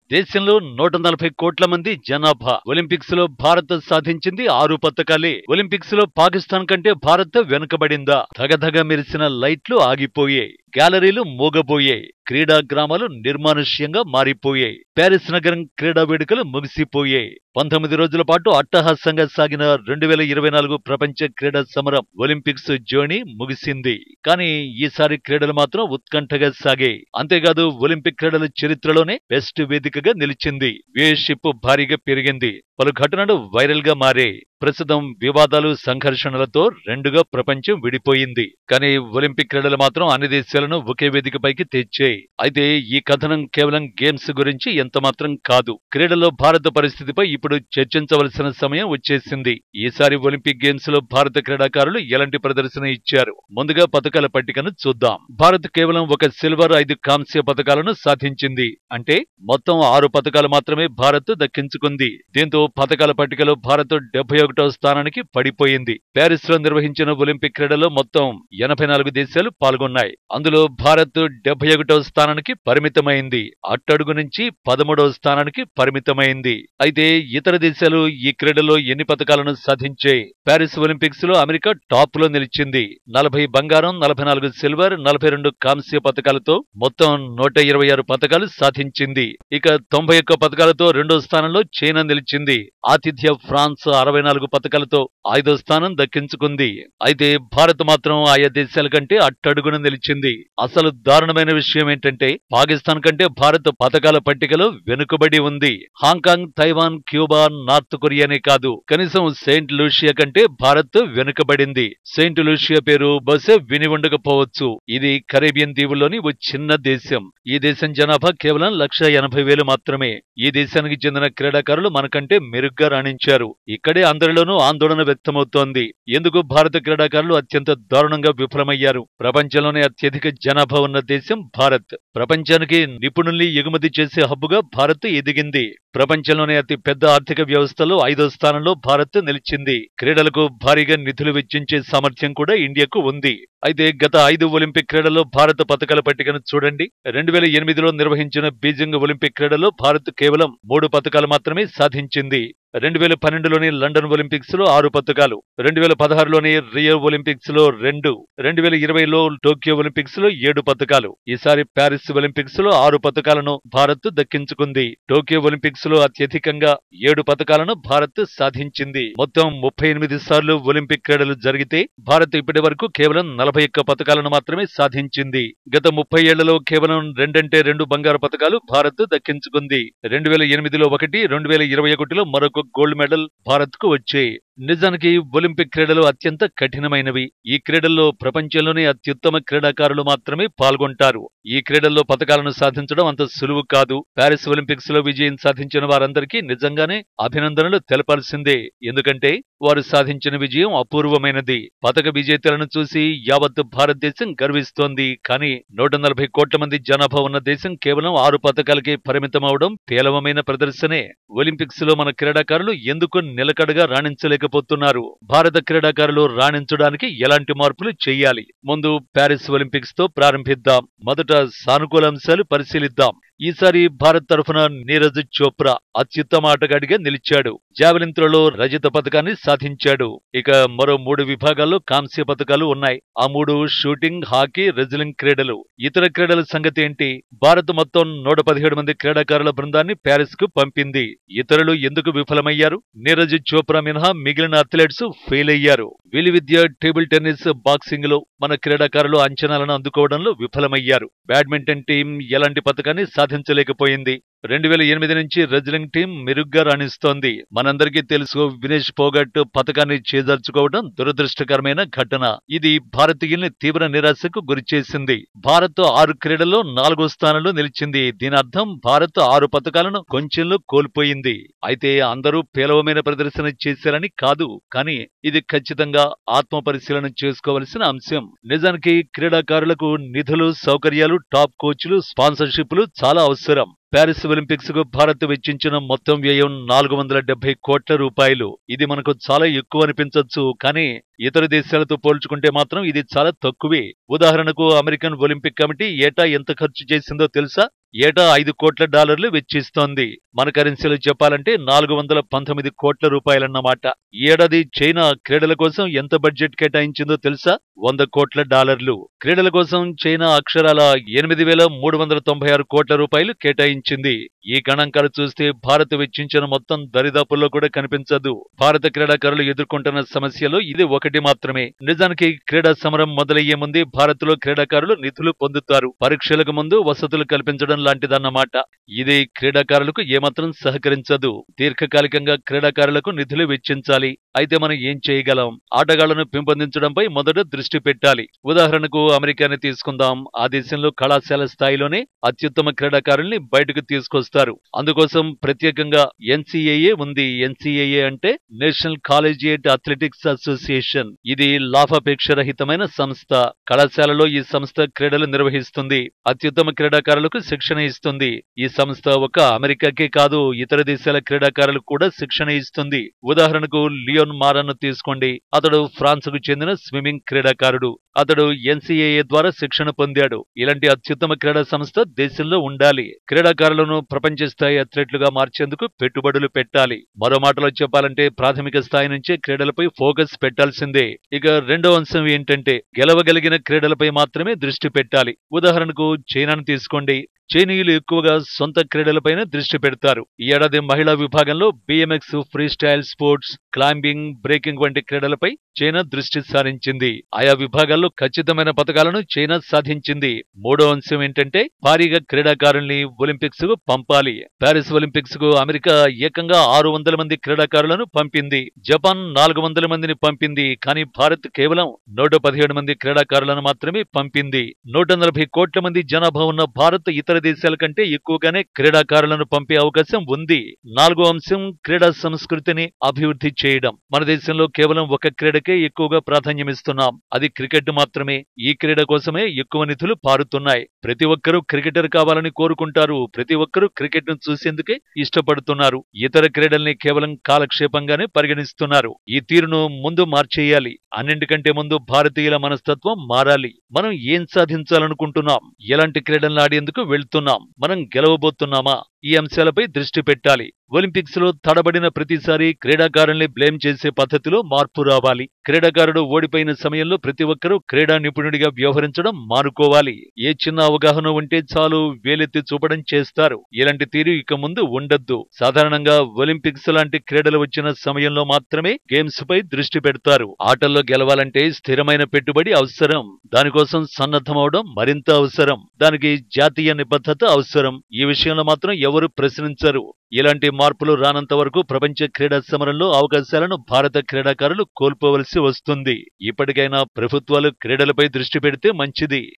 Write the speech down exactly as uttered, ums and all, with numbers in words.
దేశంలో నూట నలభై కోట్ల మంది జనాభా. ఒలింపిక్స్ లో భారత్ సాధించింది ఆరు పతకాలే. ఒలింపిక్స్ లో పాకిస్తాన్ కంటే భారత్ వెనుకబడిందా? ధగధగ మెరిసిన లైట్లు ఆగిపోయాయి. గ్యాలరీలు మూగబోయాయి. క్రీడా గ్రామాలు నిర్మానుష్యంగా మారిపోయాయి. ప్యారిస్ నగరం క్రీడా వేడుకలు ముగిసిపోయాయి. పంతొమ్మిది రోజుల పాటు అట్టహాసంగా సాగిన రెండు వేల ఇరవై నాలుగు ప్రపంచ క్రీడా సమరం ఒలింపిక్స్ జర్నీ ముగిసింది. కానీ ఈసారి క్రీడలు మాత్రం ఉత్కంఠగా సాగాయి. అంతేకాదు ఒలింపిక్ క్రీడల చరిత్రలోనే బెస్ట్ వేదికగా నిలిచింది. వ్యూయర్షిప్ భారీగా పెరిగింది. పలు ఘటనలు వైరల్ గా మారాయి. ప్రస్తుతం వివాదాలు, సంఘర్షణలతో రెండుగా ప్రపంచం విడిపోయింది. కానీ ఒలింపిక్ క్రీడలు మాత్రం అన్ని దేశాలను ఒకే వేదికపైకి తెచ్చాయి. అయితే ఈ కథనం కేవలం గేమ్స్ గురించి ఎంతమాత్రం కాదు. క్రీడల్లో భారత పరిస్థితిపై ఇప్పుడు చర్చించవలసిన సమయం వచ్చేసింది. ఈసారి ఒలింపిక్ గేమ్స్ లో భారత క్రీడాకారులు ఎలాంటి ప్రదర్శన ఇచ్చారు? ముందుగా పతకాల పట్టికను చూద్దాం. భారత్ కేవలం ఒక సిల్వర్, ఐదు కాంస్య పతకాలను సాధించింది. అంటే మొత్తం ఆరు పతకాలు మాత్రమే భారత్ దక్కించుకుంది. దీంతో పతకాల పట్టికలో భారత్ డెబ్బై ఒకటో స్థానానికి పడిపోయింది. ప్యారిస్ లో నిర్వహించిన ఒలింపిక్ క్రీడలో మొత్తం ఎనభై నాలుగు దేశాలు పాల్గొన్నాయి. అందులో భారత్ డెబ్బై ఒకటో స్థానానికి పరిమితమైంది. అట్టడుగు నుంచి పదమూడవ స్థానానికి పరిమితమైంది. అయితే ఇతర దేశాలు ఈ క్రీడలో ఎన్ని పతకాలను సాధించాయి? ప్యారిస్ ఒలింపిక్స్ లో అమెరికా టాప్ లో నిలిచింది. నలభై బంగారం, నలభై నాలుగు సిల్వర్, నలభై రెండు కాంస్య పతకాలతో మొత్తం నూట ఇరవై ఆరు పతకాలు సాధించింది. ఇక తొంభై ఒక్క పతకాలతో రెండో స్థానంలో చైనా నిలిచింది. ఆతిథ్య ఫ్రాన్స్ అరవై నాలుగు పతకాలతో ఐదో స్థానం దక్కించుకుంది. అయితే భారత్ మాత్రం ఆయా దేశాల కంటే అట్టడుగున నిలిచింది. అసలు దారుణమైన విషయం ఏంటంటే పాకిస్తాన్ కంటే భారత్ పతకాల పట్టికలో వెనుకబడి ఉంది. హాంకాంగ్, తైవాన్, క్యూబా, నార్త్ కొరియానే కాదు, కనీసం సెయింట్ లూషియా కంటే భారత్ వెనుకబడింది. సెయింట్ లూషియా పేరు బహుశా విని ఉండకపోవచ్చు. ఇది కరేబియన్ దీవుల్లోని ఓ చిన్న దేశం. ఈ దేశం జనాభా కేవలం లక్ష ఎనభై వేలు మాత్రమే. ఈ దేశానికి చెందిన క్రీడాకారులు మనకంటే మెరుగ్గా రాణించారు. ఇక్కడే అందరిలోనూ ఆందోళన వ్యక్తమవుతోంది. ఎందుకు భారత క్రీడాకారులు అత్యంత దారుణంగా విఫలమయ్యారు? ప్రపంచంలోనే అత్యధిక జనాభా ఉన్న దేశం భారత్. ప్రపంచానికి నిపుణుల్ని ఎగుమతి చేసే హబ్బుగా భారత్ ఎదిగింది. ప్రపంచంలోనే అతి పెద్ద ఆర్థిక వ్యవస్థలో ఐదో స్థానంలో భారత్ నిలిచింది. క్రీడలకు భారీగా నిధులు వెచ్చించే సామర్థ్యం కూడా ఇండియాకు ఉంది. అయితే గత ఐదు ఒలింపిక్ క్రీడల్లో భారత పతకాల పట్టికను చూడండి. రెండు వేల ఎనిమిదిలో నిర్వహించిన బీజింగ్ ఒలింపిక్ క్రీడలో భారత్ కేవలం మూడు పతకాలు మాత్రమే సాధించింది. రెండు వేల పన్నెండులోని లండన్ ఒలింపిక్స్ లో ఆరు పతకాలు, రెండు వేల పదహారులోని రియో ఒలింపిక్స్ లో రెండు, రెండు వేల ఇరవైలో టోక్యో ఒలింపిక్స్ లో ఏడు పతకాలు. ఈసారి ప్యారిస్ ఒలింపిక్స్ లో ఆరు పతకాలను భారత్ దక్కించుకుంది. టోక్యో ఒలింపిక్స్ లో అత్యధికంగా ఏడు పతకాలను భారత్ సాధించింది. మొత్తం ముప్పై ఎనిమిది సార్లు ఒలింపిక్ క్రీడలు జరిగితే భారత్ ఇప్పటి వరకు కేవలం నలభై ఒక్క పతకాలను మాత్రమే సాధించింది. గత ముప్పై ఏళ్లలో కేవలం రెండంటే రెండు బంగారు పతకాలు భారత్ దక్కించుకుంది. రెండు వేల ఎనిమిదిలో ఒకటి, రెండు వేల ఇరవై ఒకటిలో మరొక గోల్డ్ మెడల్ భారత్ కు వచ్చాయి. నిజానికి ఒలింపిక్ క్రీడలు అత్యంత కఠినమైనవి. ఈ క్రీడల్లో ప్రపంచంలోనే అత్యుత్తమ క్రీడాకారులు మాత్రమే పాల్గొంటారు. ఈ క్రీడల్లో పతకాలను సాధించడం అంత సులువు కాదు. ప్యారిస్ ఒలింపిక్స్ లో విజయం సాధించిన వారందరికీ నిజంగానే అభినందనలు తెలపాల్సిందే. ఎందుకంటే వారు సాధించిన విజయం అపూర్వమైనది. పతక విజేతలను చూసి యావత్ భారతదేశం గర్విస్తోంది. కానీ నూట నలభై కోట్ల మంది జనాభా ఉన్న దేశం కేవలం ఆరు పతకాలకే పరిమితమవడం పేలవమైన ప్రదర్శనే. ఒలింపిక్స్ లో మన క్రీడాకారులు ఎందుకు నిలకడగా రాణించలేకపోతున్నారు? భారత క్రీడాకారులు రాణించడానికి ఎలాంటి మార్పులు చేయాలి? ముందు ప్యారిస్ ఒలింపిక్స్ తో ప్రారంభిద్దాం. మొదట సానుకూల అంశాలు పరిశీలిద్దాం. ఈసారి భారత్ తరఫున నీరజ్ చోప్రా అత్యుత్తమ ఆటగాడిగా నిలిచాడు. జావెలిన్ త్రోలో రజత పతకాన్ని సాధించాడు. ఇక మరో మూడు విభాగాల్లో కాంస్య పతకాలు ఉన్నాయి. ఆ మూడు షూటింగ్, హాకీ, రెజ్లింగ్ క్రీడలు. ఇతర క్రీడల సంగతి ఏంటి? భారత్ మొత్తం నూట పదిహేడు మంది క్రీడాకారుల బృందాన్ని ప్యారిస్ కు పంపింది. ఇతరులు ఎందుకు విఫలమయ్యారు? నీరజ్ చోప్రా మినహా మిగిలిన అథ్లెట్స్ ఫెయిల్ అయ్యారు. విలువిద్య, టేబుల్ టెన్నిస్, బాక్సింగ్ లో మన క్రీడాకారులు అంచనాలను అందుకోవడంలో విఫలమయ్యారు. బ్యాడ్మింటన్ టీం ఎలాంటి పతకాన్ని సాధించలేకపోయింది. రెండు వేల ఎనిమిది నుంచి రెజ్లింగ్ టీం మెరుగ్గా రాణిస్తోంది. మనందరికీ తెలుసు, వినేష్ పోగట్ పతకాన్ని చేజార్చుకోవడం దురదృష్టకరమైన ఘటన. ఇది భారతీయుల్ని తీవ్ర నిరాశకు గురిచేసింది. భారత్ ఆరు క్రీడల్లో నాలుగో స్థానంలో నిలిచింది. దీని అర్థం భారత్ ఆరు పతకాలను కొంచెంలో కోల్పోయింది. అయితే అందరూ పేలవమైన ప్రదర్శన చేశారని కాదు, కానీ ఇది ఖచ్చితంగా ఆత్మ పరిశీలన చేసుకోవలసిన అంశం. నిజానికి క్రీడాకారులకు నిధులు, సౌకర్యాలు, టాప్ కోచ్లు, స్పాన్సర్షిప్లు చాలా అవసరం. ప్యారిస్ ఒలింపిక్స్ కు భారత్ వెచ్చించిన మొత్తం వ్యయం నాలుగు వందల డెబ్బై కోట్ల రూపాయలు. ఇది మనకు చాలా ఎక్కువ అనిపించవచ్చు, కానీ ఇతర దేశాలతో పోల్చుకుంటే మాత్రం ఇది చాలా తక్కువే. ఉదాహరణకు అమెరికన్ ఒలింపిక్ కమిటీ ఏటా ఎంత ఖర్చు చేసిందో తెలుసా? ఏటా ఐదు కోట్ల డాలర్లు వెచ్చిస్తోంది. మన కరెన్సీలో చెప్పాలంటే నాలుగు వందల పంతొమ్మిది కోట్ల రూపాయలన్నమాట. ఈ ఏడాది చైనా క్రీడల కోసం ఎంత బడ్జెట్ కేటాయించిందో తెలుసా? వంద కోట్ల డాలర్లు. క్రీడల కోసం చైనా అక్షరాల ఎనిమిది వేల మూడు వందల తొంభై ఆరు కోట్ల రూపాయలు కేటాయించింది. ఈ గణాంకాలు చూస్తే భారత్ వెచ్చించిన మొత్తం దరిదాపుల్లో కూడా కనిపించదు. భారత క్రీడాకారులు ఎదుర్కొంటున్న సమస్యలో ఇది ఒకటి మాత్రమే. నిజానికి క్రీడా సమరం మొదలయ్యే ముందే భారత్ లో క్రీడాకారులు నిధులు పొందుతారు. పరీక్షలకు ముందు వసతులు కల్పించడం లాంటిదన్నమాట. ఇది క్రీడాకారులకు ఏమాత్రం సహకరించదు. దీర్ఘకాలికంగా క్రీడాకారులకు నిధులు వెచ్చించాలి. అయితే మనం ఏం చేయగలం? ఆటగాళ్లను పెంపొందించడంపై మొదట దృష్టి పెట్టాలి. ఉదాహరణకు అమెరికాని తీసుకుందాం. ఆ దేశంలో కళాశాల స్థాయిలోనే అత్యుత్తమ క్రీడాకారుల్ని బయటకు తీసుకొస్తారు. అందుకోసం ప్రత్యేకంగా ఎన్సీఏఏ ఉంది. ఎన్సీఏఏ అంటే నేషనల్ కాలేజియేట్ అథ్లెటిక్స్ అసోసియేషన్. ఇది లాభాపేక్ష రహితమైన సంస్థ. కళాశాలలో ఈ సంస్థ క్రీడలు నిర్వహిస్తుంది. అత్యుత్తమ క్రీడాకారులకు శిక్షణ ఇస్తుంది. ఈ సంస్థ ఒక అమెరికాకే కాదు, ఇతర దేశాల క్రీడాకారులకు కూడా శిక్షణ ఇస్తుంది. ఉదాహరణకు లియోన్ మారాను తీసుకోండి. అతడు ఫ్రాన్స్ కు చెందిన స్విమ్మింగ్ క్రీడాకారుడు. అతడు ఎన్సీఏఏ ద్వారా శిక్షణ పొందాడు. ఇలాంటి అత్యుత్తమ క్రీడా సంస్థ దేశంలో ఉండాలి. క్రీడాకారులను ప్రపంచ స్థాయి అథ్లెట్లుగా మార్చేందుకు పెట్టుబడులు పెట్టాలి. మరో మాటలో చెప్పాలంటే ప్రాథమిక స్థాయి నుంచే క్రీడలపై ఫోకస్ పెట్టాల్సిందే. ఇక రెండో అంశం ఏంటంటే గెలవగలిగిన క్రీడలపై మాత్రమే దృష్టి పెట్టాలి. ఉదాహరణకు చైనాను తీసుకోండి. చైనీయులు ఎక్కువగా సొంత క్రీడలపైన దృష్టి పెడతారు. ఈ ఏడాది మహిళా విభాగంలో BMX, freestyle sports, climbing, breaking వంటి క్రీడలపై చైనా దృష్టి సారించింది. ఆయా విభాగాల్లో ఖచ్చితమైన పతకాలను చైనా సాధించింది. మూడో అంశం ఏంటంటే భారీగా క్రీడాకారుల్ని ఒలింపిక్స్ కు పంపాలి. ప్యారిస్ ఒలింపిక్స్ కు అమెరికా ఏకంగా ఆరు వందల మంది క్రీడాకారులను పంపింది. జపాన్ నాలుగు వందల మందిని పంపింది. కానీ భారత్ కేవలం నూట పదిహేడు మంది క్రీడాకారులను మాత్రమే పంపింది. నూట నలభై కోట్ల మంది జనాభా ఉన్న భారత్ ఇతర దేశాల కంటే ఎక్కువగానే క్రీడాకారులను పంపే అవకాశం ఉంది. నాలుగో అంశం క్రీడా సంస్కృతిని అభివృద్ధి చేయడం. మన దేశంలో కేవలం ఒక క్రీడకే ఎక్కువగా ప్రాధాన్యమిస్తున్నాం. అది క్రికెట్ మాత్రమే. ఈ క్రీడ కోసమే ఎక్కువ నిధులు పారుతున్నాయి. ప్రతి ఒక్కరూ క్రికెటర్ కావాలని కోరుకుంటారు. ప్రతి ఒక్కరూ క్రికెట్ ను చూసేందుకే ఇష్టపడుతున్నారు. ఇతర క్రీడల్ని కేవలం కాలక్షేపంగానే పరిగణిస్తున్నారు. ఈ తీరును ముందు మార్చేయాలి. అన్నింటికంటే ముందు భారతీయుల మనస్తత్వం మారాలి. మనం ఏం సాధించాలనుకుంటున్నాం? ఎలాంటి క్రీడలను ఆడేందుకు వెళ్తున్నాం? మనం గెలవబోతున్నామా? ఈ అంశాలపై దృష్టి పెట్టాలి. ఒలింపిక్స్ లో తడబడిన ప్రతిసారి క్రీడాకారుల్ని బ్లేమ్ చేసే పద్ధతిలో మార్పు రావాలి. క్రీడాకారుడు ఓడిపోయిన సమయంలో ప్రతి ఒక్కరూ క్రీడా నిపుణుడిగా వ్యవహరించడం మానుకోవాలి. ఏ చిన్న అవగాహన ఉంటే చాలు వేలెత్తి చూపడం చేస్తారు. ఇలాంటి తీరు ఇక ముందు ఉండొద్దు. సాధారణంగా ఒలింపిక్స్ లాంటి క్రీడలు వచ్చిన సమయంలో మాత్రమే గేమ్స్ పై దృష్టి పెడతారు. ఆటల్లో గెలవాలంటే స్థిరమైన పెట్టుబడి అవసరం. దానికోసం సన్నద్ధమవడం మరింత అవసరం. దానికి జాతీయ నిబద్ధత అవసరం. ఈ విషయంలో మాత్రం ఎవరు ప్రశ్నించరు. ఇలాంటి మార్పులు రానంత వరకు ప్రపంచ క్రీడా సమరంలో అవకాశాలను భారత క్రీడాకారులు కోల్పోవలసి వస్తుంది. ఇప్పటికైనా ప్రభుత్వాలు క్రీడలపై దృష్టి పెడితే మంచిది.